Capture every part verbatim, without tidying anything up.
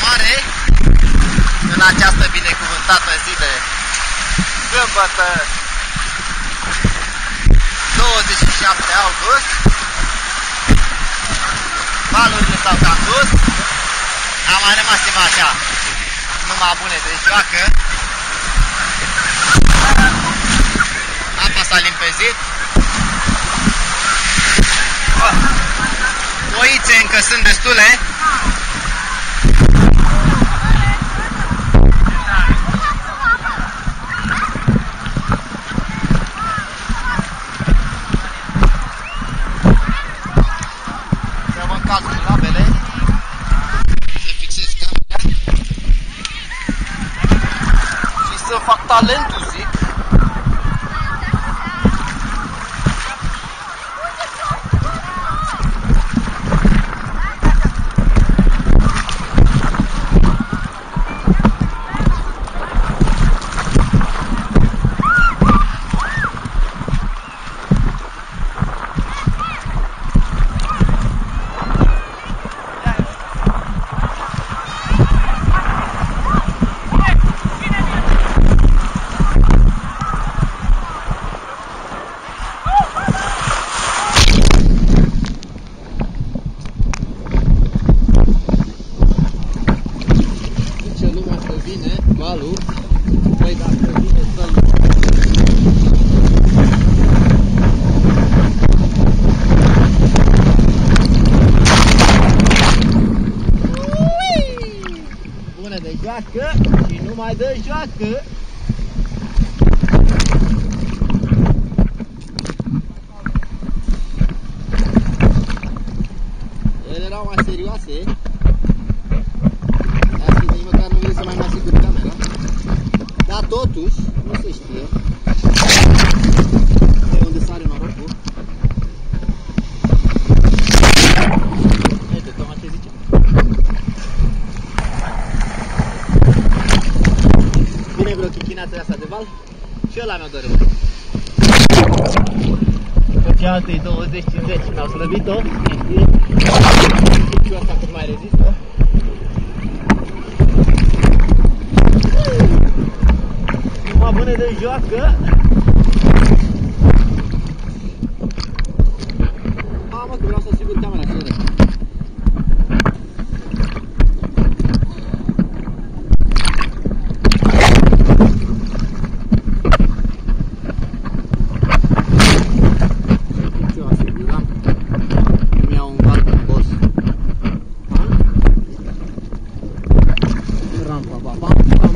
soare în această binecuvântată zi de sâmbătă, douăzeci și șapte august. Valurile s-au cam dus. A mai rămas ceva așa, numai bune de joacă. Apa s-a limpezit. Oițe încă sunt destule. Să mă încalc cu labele. Să fixez camera. Și să fac talentul, zic. Valul, păi dacă vine să-l... Bună de joacă și numai de joacă! Ele erau mai serioase. Dar totuși, nu se știe de unde sare norocul. Uite, tocmai ce zice. Vine vreo chichinață asta de val și ăla mi-o doresc. Pe cealaltă-i douăzeci cincizeci mi-au slăbit-o, ne știe. Și asta cât mai rezistă. Numai bune de joacă. Mamă, că vreau să sigur camera că e. Ce o asiguram? Îmi iau un val pe boss. Rampa, pa, pam, pam.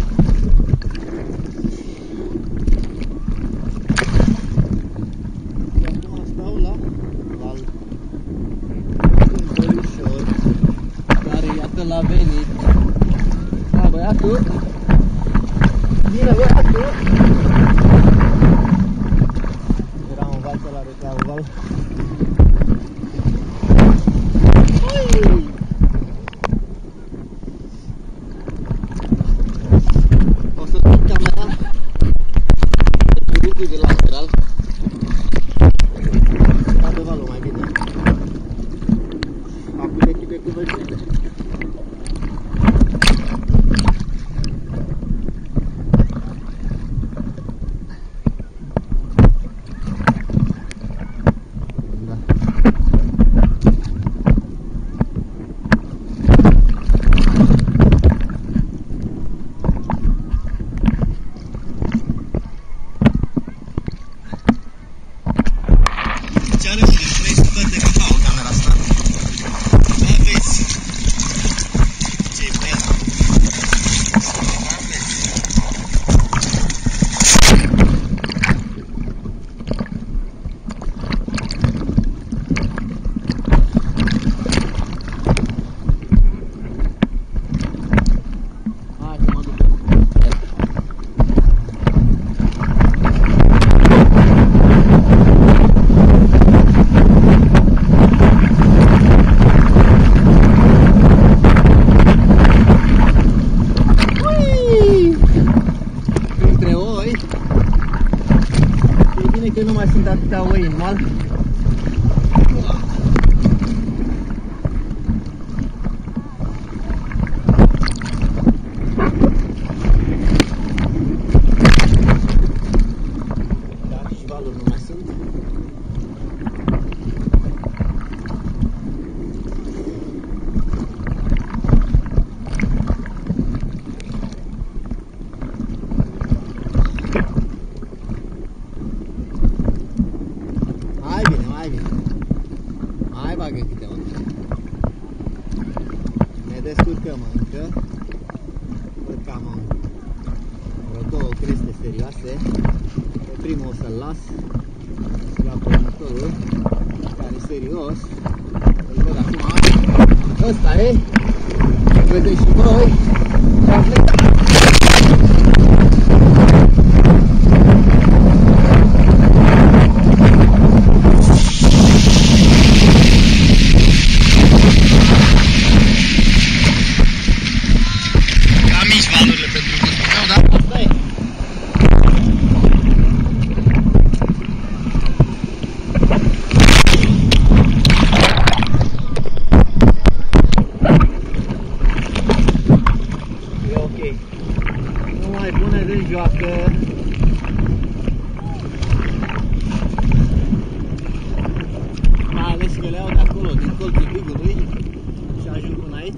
L-a venit. Da, băiatul. Bine, băiatul. Era un val, ăla recla un val. Ui! O să duc camera de lateral. Vadă valul mai bine. Acum e echipe cu văzite. Ce are unde? trei sute de cacao camera asta. Aveți. Ce-i băiat? Hai că mă duc. Că nu mai sunt atâtea oi în mal. Pe primul o să-l las. Și la următorul, care e serios. Îl văd acum. Ăsta e. Vedeți și voi. Și am plecat. Joacă. Mai ales că le iau de acolo, din colțul bigului și ajung până aici.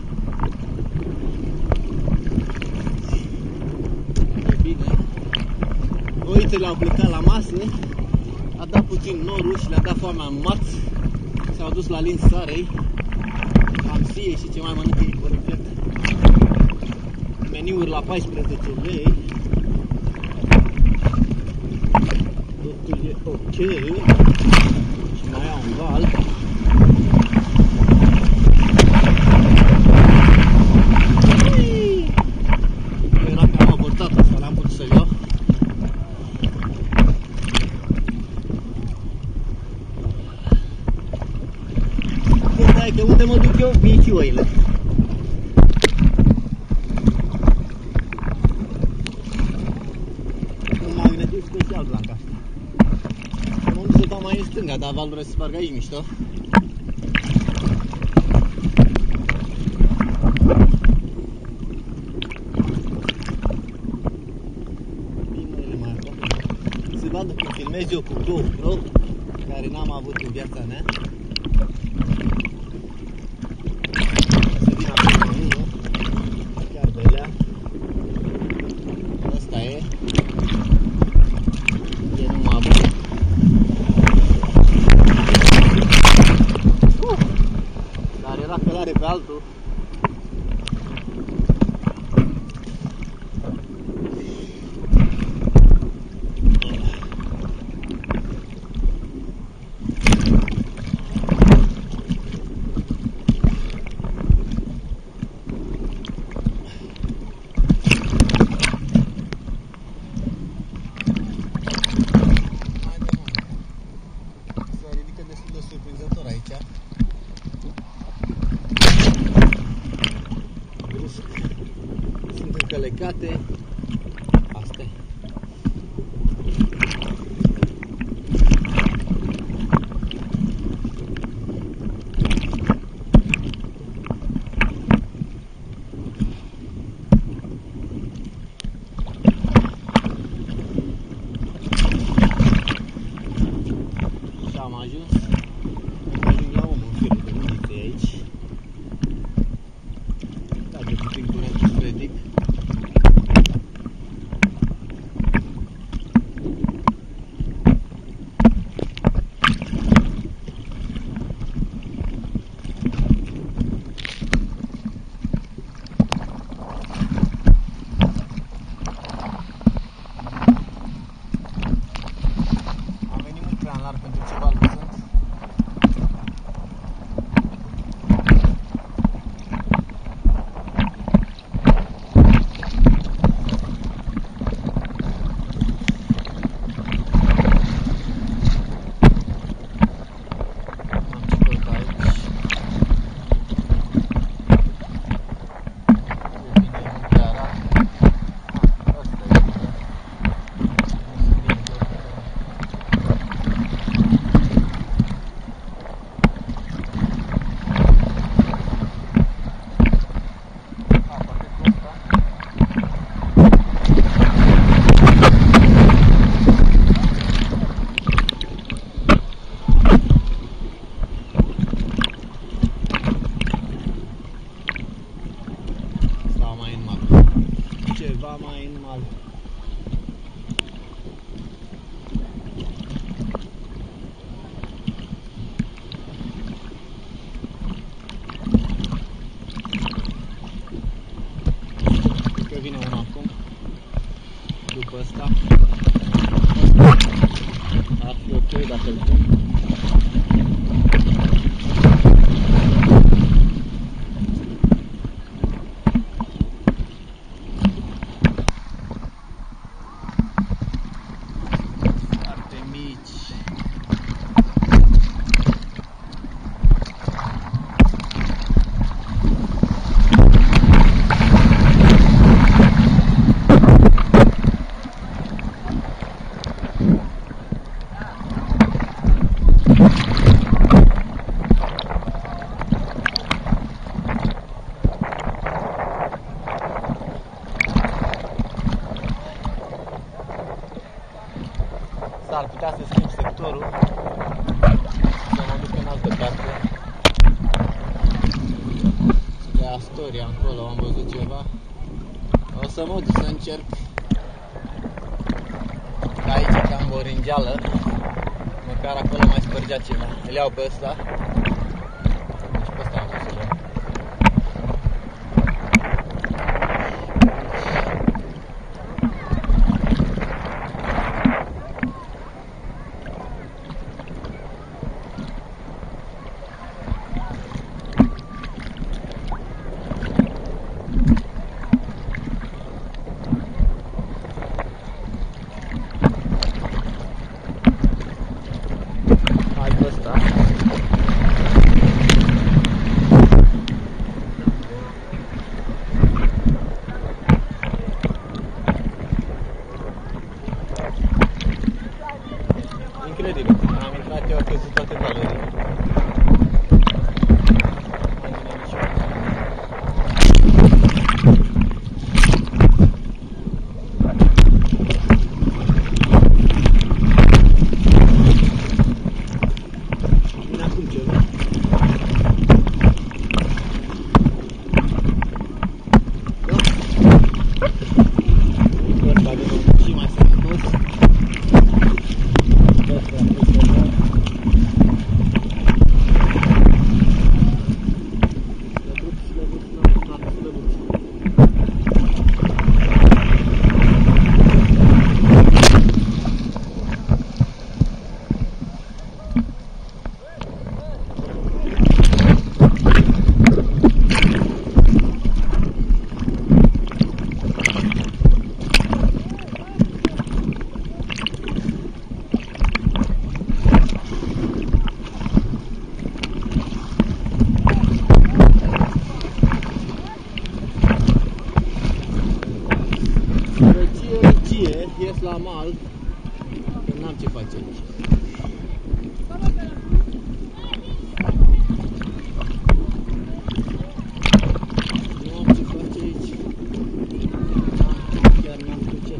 E bine. Oițele le-au plecat la masă, a dat puțin norul și le-a dat foamea în maț. S-au dus la linț soarei, amsie și ce mai mănâncă ei corect. Meniuri la paisprezece lei. Totul e ok. Și mai au un val. Era cam abortat asta, n-am putut să-l iau. Ideea e că unde mă duc eu, vii și oile. Special blanca asta. Mă duc să dau mai în stânga, dar valul să spargă aici mișto. Bine, mai acolo. Se vadă când filmez eu cu GoPro, care n-am avut în viața mea. Se vine acolo unul, chiar belea. Asta e. E numai bun. Uh, dar era călare pe altul. Surprinzător aici. Brusc. Sunt încălecate. Asta e. Și am ajuns. Ajung la omul în firul de undițe aici. Da, de puțin curentul spre dic. Ar fi ok dacă îl pun. Foarte mici. S-ar putea să schimb sectorul, să mă duc în altă parte. De Astoria, încolo am văzut ceva. O să mă duc să încerc. Că aici e cam oringeală. Măcar acolo mai spărgea ceva. Îl iau pe ăsta. Și pe ăsta am vrut să-l iau. Incredibil, am intrat eu, a căzut toate valorile. Vine acum ceva. Da? Vorba de un și mai sănătos. Ies la mal, că n-am ce face aici. Nu am ce face aici. Chiar n-am cu ce.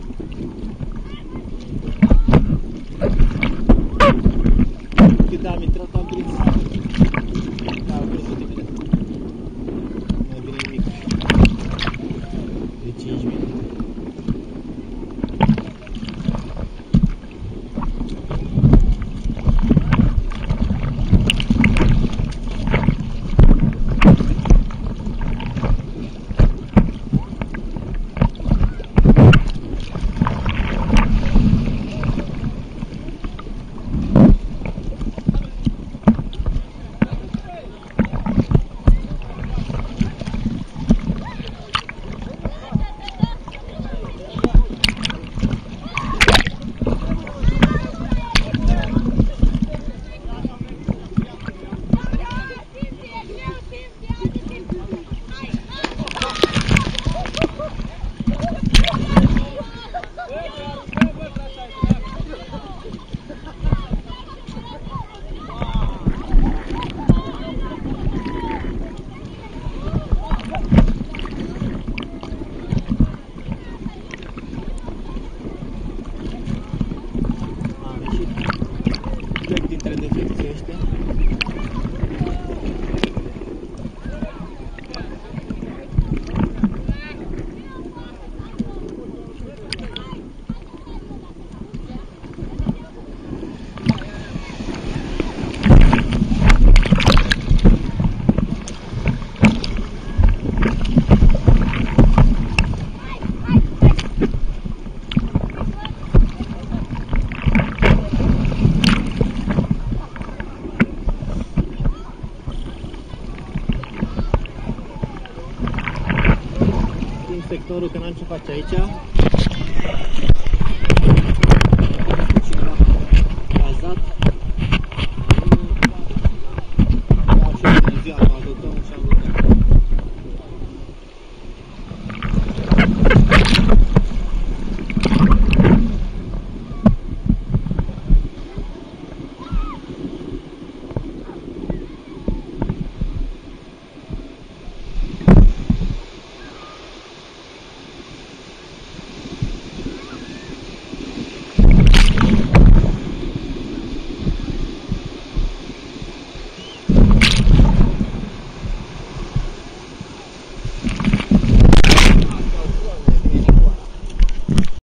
Cât am intrat, am prins. Am prins o tipă de. Mai bine nimic. De cinci minute. inspectorul că n-am ce face aici.